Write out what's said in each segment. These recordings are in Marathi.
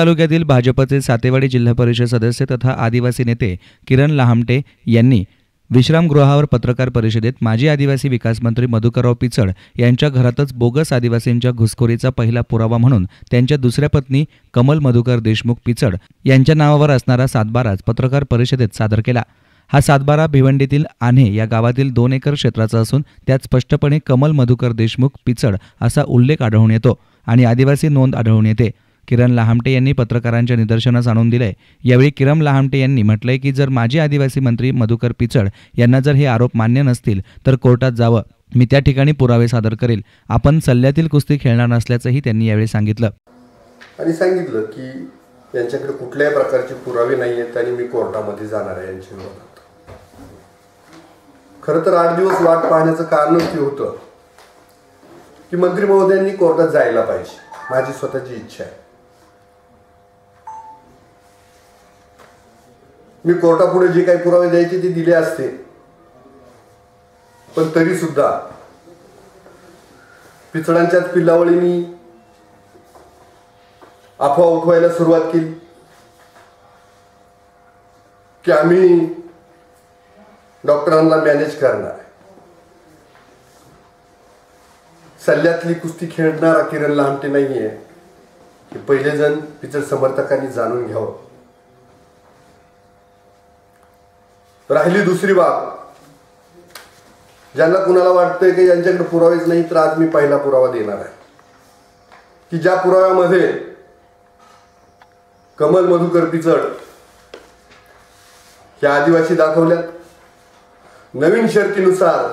तालुक्यातील भाजपचे सातेवाडी जिल्हा परिषद सदस्य तथा आदिवासी नेते किरण लहामटे यांनी विश्रामगृहावर पत्रकार परिषदेत माजी आदिवासी विकास मंत्री मधुकरराव पिचड यांच्या घरातच बोगस आदिवासींच्या घुसखोरीचा पहिला पुरावा म्हणून त्यांच्या दुसऱ्या पत्नी कमल मधुकर देशमुख पिचड यांच्या नावावर असणारा सातबाराच पत्रकार परिषदेत सादर केला। हा सातबारा भिवंडीतील आन्हे या गावातील 2 एकर क्षेत्राचा असून त्यात स्पष्टपणे कमल मधुकर देशमुख पिचड असा उल्लेख आढळून येतो आणि आदिवासी नोंद आढळून येते। किरण लहामटे यांनी पत्रकारांच्या निदर्शनास आणून दिले। यावेळी किरण लहामटे यांनी म्हटलंय की जर माजी आदिवासी मंत्री मधुकर पिचड यांना जर हे आरोप मान्य नसतील तर कोर्टात जावं, मी त्या ठिकाणी पुरावे सादर करेल। आपण सल्ल्यातील कुस्ती खेळणार नसल्याचंही त्यांनी यावेळी सांगितलं आणि सांगितलं की यांच्याकडे कुठल्याही प्रकारचे पुरावे नाही आहेत आणि मी कोर्टामध्ये जाणार आहे यांच्या विरोधात। खरं तर 8 दिवस वाट पाहण्याचं कारणच ते होतं की मंत्री महोदयांनी कोर्टात जायला पाहिजे, माझी स्वतःची इच्छा आहे। मी कोर्टापुढे जे काही पुरावे द्यायचे ते दिले असते, पण तरी सुद्धा पिचडांच्याच पिल्लावळींनी अफवा उठवायला सुरुवात केली की आम्ही डॉक्टरांना मॅनेज करणार, सल्ल्यातली कुस्ती खेळणारा किरण लहामटे नाहीये हे पहिले जण पिचड समर्थकांनी जाणून घ्यावं। राहिली दुसरी बाब, ज्यांना कुणाला वाटतंय की यांच्याकडे पुरावेच नाही, तर आज मी पहिला पुरावा देणार आहे की ज्या पुराव्यामध्ये कमल मधुकर पिचड ह्या आदिवासी दाखवल्यात। नवीन शर्तीनुसार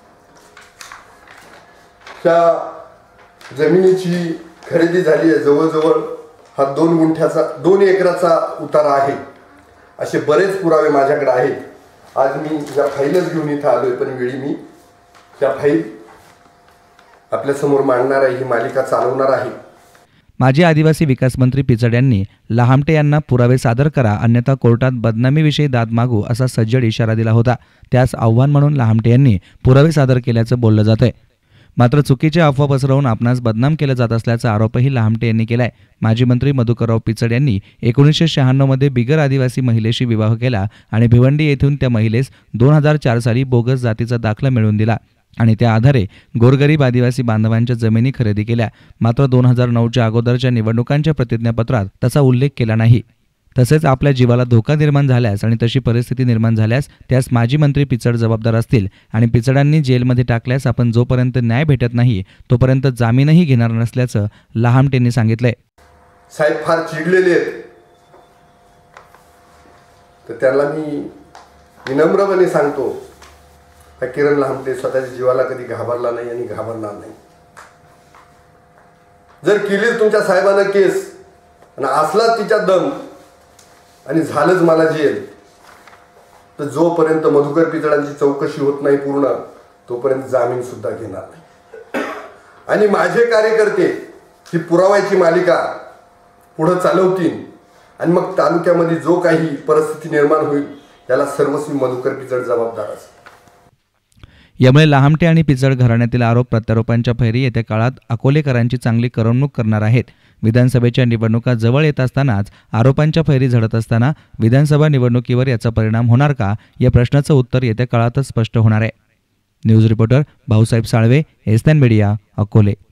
त्या जमिनीची खरेदी झाली आहे, जवळजवळ हा 2 एकराचा उतारा आहे। असे बरेच पुरावे माझ्याकडे आहेत। आज मी या फाईलच घेऊन इथं आलोय, पण वेळी मी त्या फाईल आपल्यासमोर मांडणार आहे, ही मालिका चालवणार आहे। माजी आदिवासी विकास मंत्री पिचड यांनी लहामटे यांना पुरावे सादर करा, अन्यथा कोर्टात बदनामीविषयी दाद मागू असा सज्जड इशारा दिला होता। त्यास आव्हान म्हणून लहामटे यांनी पुरावे सादर केल्याचं बोललं जातंय। मात्र चुकीच्या अफवा पसरवून आपणास बदनाम केलं जात असल्याचा आरोपही लहामटे यांनी केलाय। माजी मंत्री मधुकरराव पिचड यांनी 1996 मध्ये बिगर आदिवासी महिलेशी विवाह केला आणि भिवंडी येथून त्या महिलेस 2004 साली बोगस जातीचा दाखला मिळवून दिला आणि त्या आधारे गोरगरीब आदिवासी बांधवांच्या जमिनी खरेदी केल्या। मात्र 2009च्या अगोदरच्या निवडणुकांच्या प्रतिज्ञापत्रात तसा उल्लेख केला नाही। तसेच आपल्या जीवाला धोका निर्माण झाल्यास आणि तशी परिस्थिती निर्माण झाल्यास त्यास माजी मंत्री पिचड जबाबदार असतील आणि पिचडांनी जेलमध्ये टाकल्यास आपण जोपर्यंत न्याय भेटत नाही तोपर्यंत जामीनही घेणार नसल्याचं लहामटेंनी सांगितलंय। साहेब फार चिडलेले आहेत, तर त्याला मी विनम्रपणे सांगतो हा किरण लहामटे स्वतःच्या जीवाला कधी घाबरला नाही आणि घाबरणार नाही। जर केली तुमच्या साहेबांना केस आणि असला तिच्या दम आणि झालंच मला जेल, तर जोपर्यंत मधुकर पिचडांची चौकशी होत नाही पूर्ण तोपर्यंत जामीन सुद्धा घेणार नाही। आणि माझे कार्यकर्ते ही पुराव्याची मालिका पुढे चालवतील आणि मग तालुक्यामध्ये जो काही परिस्थिती निर्माण होईल त्याला सर्वस्वी मधुकर पिचड जबाबदार असेल। यामुळे लहामटे आणि पिचड घराण्यातील आरोप प्रत्यारोपांच्या फैरी येत्या काळात अकोलेकरांची चांगली करमणूक करणार आहेत। विधानसभेच्या निवडणुका जवळ येत असतानाच आरोपांच्या फैरी झडत असताना विधानसभा निवडणुकीवर याचा परिणाम होणार का या प्रश्नाचं उत्तर येत्या काळातच स्पष्ट होणार आहे। News reporter Bhausaheb Salve, SN media, Akole.